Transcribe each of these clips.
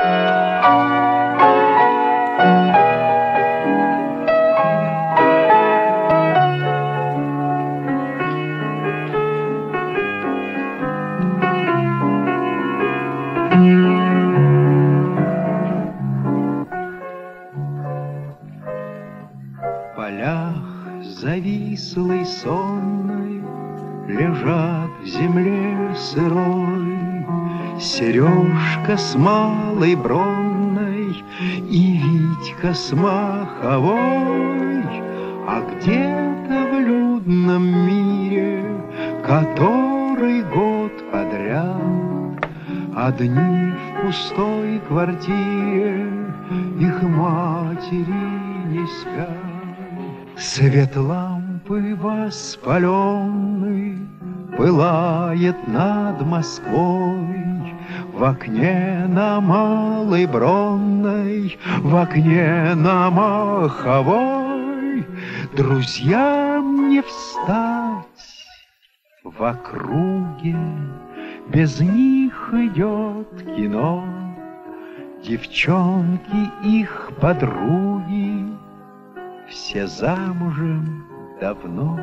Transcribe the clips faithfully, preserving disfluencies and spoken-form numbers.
В полях завислой сонной лежат в земле сырой Сережка с малой бронной и Витька с маховой. А где-то в людном мире, который год подряд, одни в пустой квартире их матери не спят. Свет лампы воспаленный пылает над Москвой, в окне на Малой Бронной, в окне на Маховой. Друзьям не встать в округе, без них идет кино. Девчонки их подруги все замужем давно.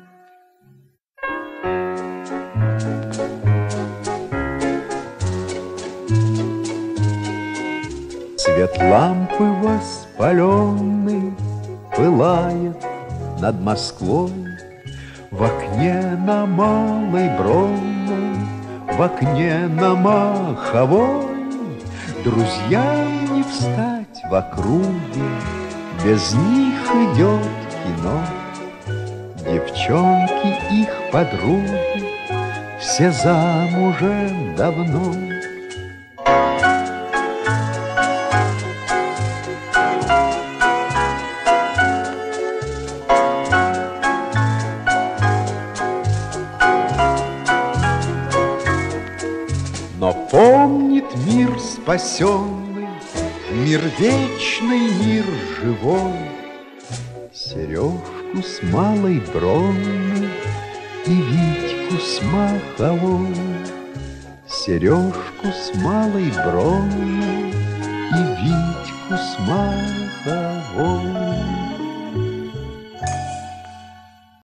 Свет лампы воспаленный пылает над Москвой, в окне на Малой Бронной, в окне на Маховой. Друзьям не встать в округе, без них идет кино. Девчонки их подруги все замужем давно. Но помнит мир спасенный, мир вечный, мир живой, Сережку с Малой Бронной и Витьку с Маховой. Сережку с Малой Бронной и Витьку с Маховой.